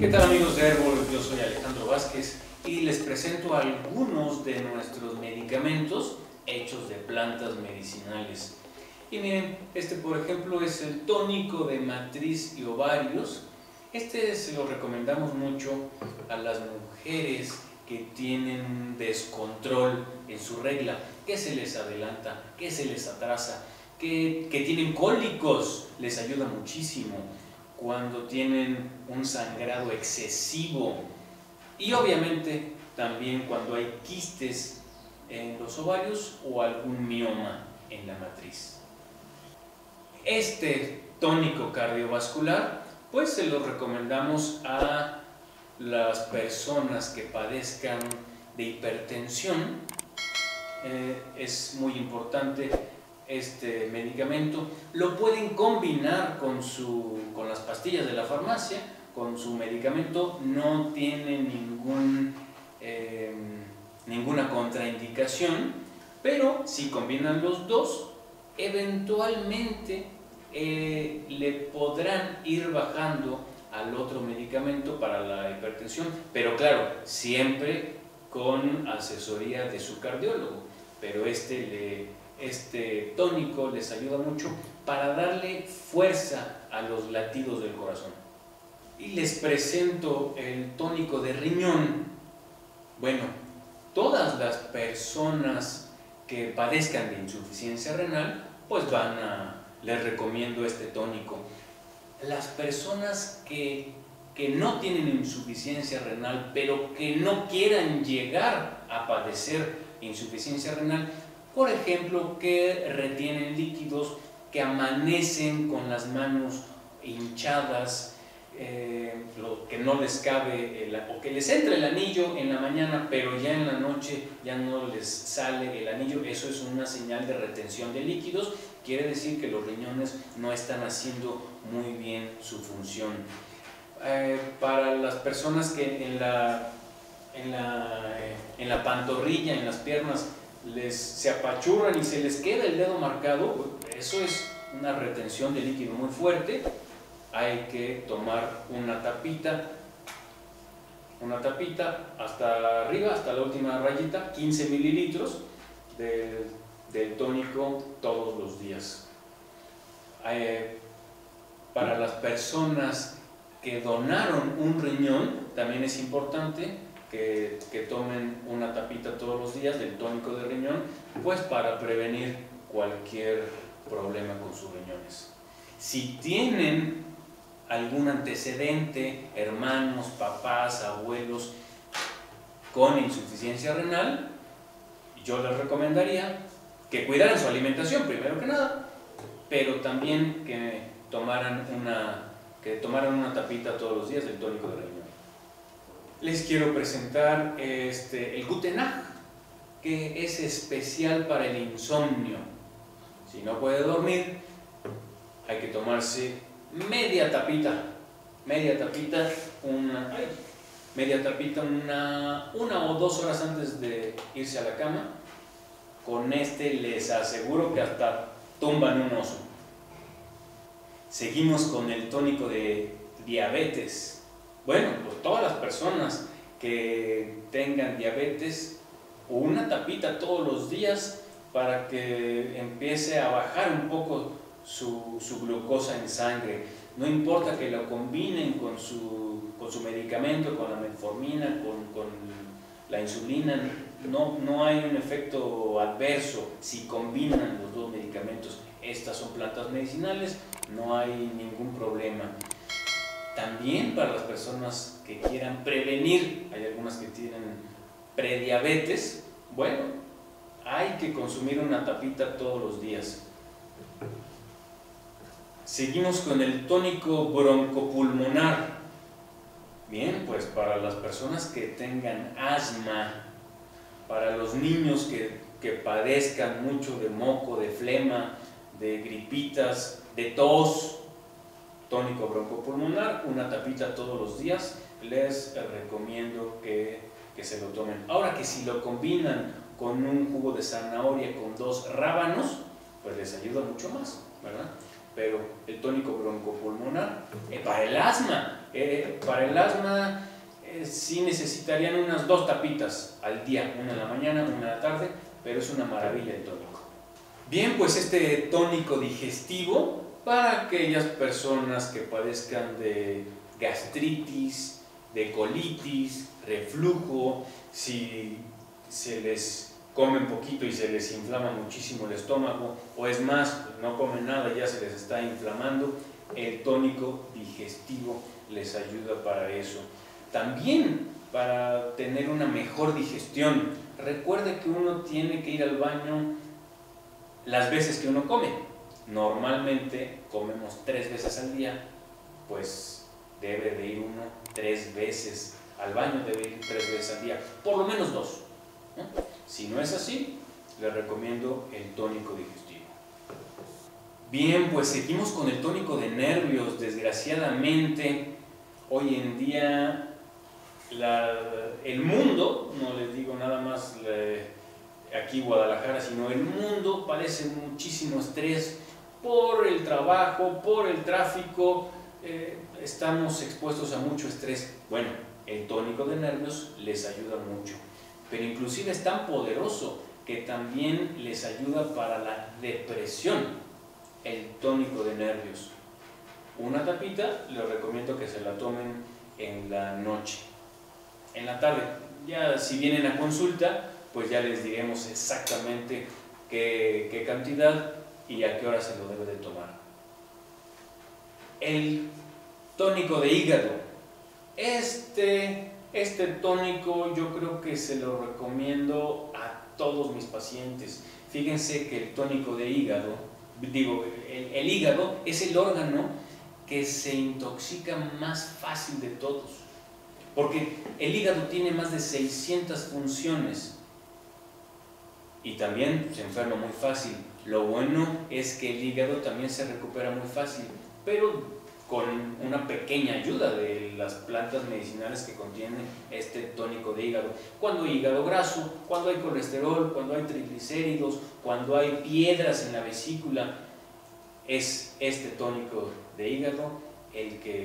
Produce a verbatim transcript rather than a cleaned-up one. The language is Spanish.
¿Qué tal, amigos de Herbol? Yo soy Alejandro Vázquez y les presento algunos de nuestros medicamentos hechos de plantas medicinales. Y miren, este por ejemplo es el tónico de matriz y ovarios. Este se lo recomendamos mucho a las mujeres que tienen un descontrol en su regla, que se les adelanta, que se les atrasa, que, que tienen cólicos, les ayuda muchísimo. Cuando tienen un sangrado excesivo y obviamente también cuando hay quistes en los ovarios o algún mioma en la matriz. Este tónico cardiovascular pues se lo recomendamos a las personas que padezcan de hipertensión. Eh, es muy importante este medicamento. Lo pueden combinar con, su, con las pastillas de la farmacia, con su medicamento. No tiene ningún, eh, ninguna contraindicación, pero si combinan los dos, eventualmente eh, le podrán ir bajando al otro medicamento para la hipertensión, pero claro, siempre con asesoría de su cardiólogo. Pero este le Este tónico les ayuda mucho para darle fuerza a los latidos del corazón. Y les presento el tónico de riñón. Bueno, todas las personas que padezcan de insuficiencia renal, pues van a, les recomiendo este tónico. Las personas que, que no tienen insuficiencia renal, pero que no quieran llegar a padecer insuficiencia renal, por ejemplo, que retienen líquidos, que amanecen con las manos hinchadas, eh, lo que no les cabe, el, o que les entra el anillo en la mañana, pero ya en la noche ya no les sale el anillo. Eso es una señal de retención de líquidos, quiere decir que los riñones no están haciendo muy bien su función. Eh, para las personas que en la, en la, eh, en la pantorrilla, en las piernas, Les, se apachurran y se les queda el dedo marcado, eso es una retención de líquido muy fuerte. Hay que tomar una tapita, una tapita hasta arriba, hasta la última rayita, quince mililitros del, del tónico todos los días. Eh, para las personas que donaron un riñón, también es importante Que, que tomen una tapita todos los días del tónico de riñón, pues para prevenir cualquier problema con sus riñones. Si tienen algún antecedente, hermanos, papás, abuelos con insuficiencia renal, yo les recomendaría que cuidaran su alimentación primero que nada, pero también que tomaran una, que tomaran una tapita todos los días del tónico de riñón. Les quiero presentar este, el Gutenag, que es especial para el insomnio. Si no puede dormir, hay que tomarse media tapita, media tapita, una, ay, media tapita una, una o dos horas antes de irse a la cama. Con este les aseguro que hasta tumban un oso. Seguimos con el tónico de diabetes. Bueno, pues todas las personas que tengan diabetes, una tapita todos los días para que empiece a bajar un poco su, su glucosa en sangre. No importa que lo combinen con su, con su medicamento, con la metformina, con, con la insulina, no, no hay un efecto adverso si combinan los dos medicamentos. Estas son plantas medicinales, no hay ningún problema. También para las personas que quieran prevenir, hay algunas que tienen prediabetes, bueno, hay que consumir una tapita todos los días. Seguimos con el tónico broncopulmonar. Bien, pues para las personas que tengan asma, para los niños que, que padezcan mucho de moco, de flema, de gripitas, de tos, tónico broncopulmonar, una tapita todos los días, les recomiendo que, que se lo tomen. Ahora que si lo combinan con un jugo de zanahoria con dos rábanos, pues les ayuda mucho más, ¿verdad? Pero el tónico broncopulmonar, eh, para el asma, Eh, para el asma eh, sí necesitarían unas dos tapitas al día, una en la mañana, una en la tarde, pero es una maravilla el tónico. Bien, pues este tónico digestivo para aquellas personas que padezcan de gastritis, de colitis, reflujo, si se les come un poquito y se les inflama muchísimo el estómago, o es más, no comen nada y ya se les está inflamando, el tónico digestivo les ayuda para eso. También para tener una mejor digestión. Recuerde que uno tiene que ir al baño las veces que uno come. Normalmente comemos tres veces al día, pues debe de ir uno tres veces al baño, debe ir tres veces al día, por lo menos dos, ¿no? Si no es así, le recomiendo el tónico digestivo. Bien, pues seguimos con el tónico de nervios. Desgraciadamente, hoy en día la, el mundo, no les digo nada más la, aquí Guadalajara, sino el mundo padece muchísimo estrés por el trabajo, por el tráfico, eh, estamos expuestos a mucho estrés. Bueno, el tónico de nervios les ayuda mucho, pero inclusive es tan poderoso que también les ayuda para la depresión, el tónico de nervios. Una tapita, les recomiendo que se la tomen en la noche. En la tarde, ya si vienen a consulta, pues ya les diremos exactamente qué, qué cantidad y a qué hora se lo debe de tomar. El tónico de hígado. Este, este tónico yo creo que se lo recomiendo a todos mis pacientes. Fíjense que el tónico de hígado, digo, el, el hígado es el órgano que se intoxica más fácil de todos, porque el hígado tiene más de seiscientas funciones y también se enferma muy fácil. Lo bueno es que el hígado también se recupera muy fácil, pero con una pequeña ayuda de las plantas medicinales que contienen este tónico de hígado. Cuando hay hígado graso, cuando hay colesterol, cuando hay triglicéridos, cuando hay piedras en la vesícula, es este tónico de hígado el que